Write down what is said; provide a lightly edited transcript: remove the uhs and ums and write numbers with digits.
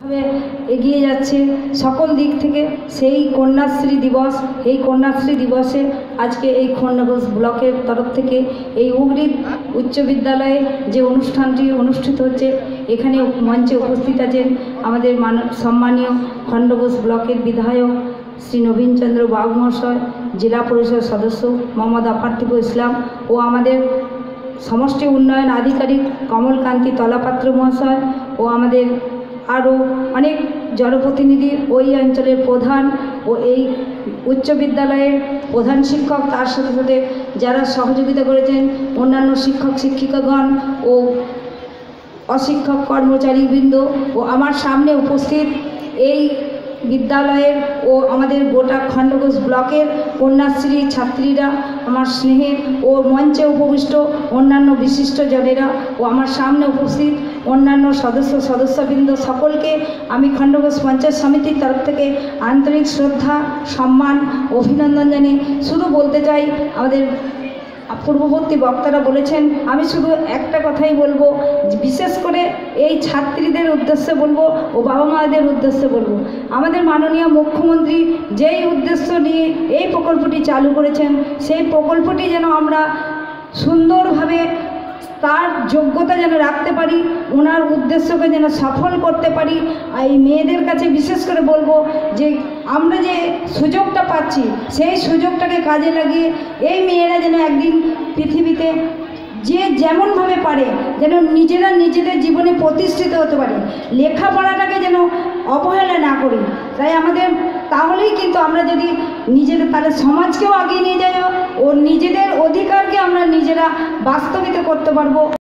এগিয়ে যাচ্ছে সকল দিক থেকে। সেই কন্যাশ্রী দিবস, এই কন্যাশ্রী দিবসে আজকে এই খণ্ডঘোষ ব্লকের তরফ থেকে এই উগরি উচ্চ বিদ্যালয়ে যে অনুষ্ঠানটি অনুষ্ঠিত হচ্ছে, এখানে মঞ্চে উপস্থিত আছেন আমাদের সম্মানীয় খণ্ডঘোষ ব্লকের বিধায়ক শ্রী নবীন চন্দ্র বাবু মহাশয়, জেলা পরিষদ সদস্য মোহাম্মদ আফারতিব ইসলাম ও আমাদের সমষ্টি উন্নয়ন আধিকারিক কমলকান্তি তলাপাত্র মহাশয় ও আমাদের আরও অনেক জনপ্রতিনিধি, ওই অঞ্চলের প্রধান ও এই উচ্চ বিদ্যালয়ের প্রধান শিক্ষক, তার সাথে সাথে যারা সহযোগিতা করেছেন অন্যান্য শিক্ষক শিক্ষিকাগণ ও অশিক্ষক কর্মচারীবৃন্দ ও আমার সামনে উপস্থিত এই বিদ্যালয়ের ও আমাদের গোটা খণ্ডঘোষ ব্লকের কন্যাশ্রী ছাত্রীরা, আমার স্নেহের ও মঞ্চে উপবিষ্ট অন্যান্য বিশিষ্ট জনেরা ও আমার সামনে উপস্থিত অন্যান্য সদস্যবৃন্দ, সকলকে আমি খণ্ডঘোষ পঞ্চায়েত সমিতির তরফ থেকে আন্তরিক শ্রদ্ধা, সম্মান, অভিনন্দন জানিয়ে শুধু বলতে চাই, আমাদের পূর্ববর্তী বক্তারা বলেছেন, আমি শুধু একটা কথাই বলবো, বিশেষ করে এই ছাত্রীদের উদ্দেশ্যে বলবো ও বাবা মাদের উদ্দেশ্যে বলবো, আমাদের মাননীয় মুখ্যমন্ত্রী যেই উদ্দেশ্য নিয়ে এই প্রকল্পটি চালু করেছেন, সেই প্রকল্পটি যেন আমরা সুন্দরভাবে তার যোগ্যতা যেন রাখতে পারি, ওনার উদ্দেশ্যকে যেন সফল করতে পারি। এই মেয়েদের কাছে বিশেষ করে বলবো যে আমরা যে সুযোগটা পাচ্ছি, সেই সুযোগটাকে কাজে লাগিয়ে এই মেয়েরা যেন একদিন পৃথিবীতে যে যেমনভাবে পারে যেন নিজেরা নিজেদের জীবনে প্রতিষ্ঠিত হতে পারে, লেখাপড়াটাকে যেন অবহেলা না করি। তাই আমাদের তাহলেই কিন্তু আমরা যদি নিজেদের, তাহলে সমাজকেও আগিয়ে নিয়ে যাই ও নিজেদের অধিকারকে আমরা নিজেরা বাস্তবিত করতে পারবো।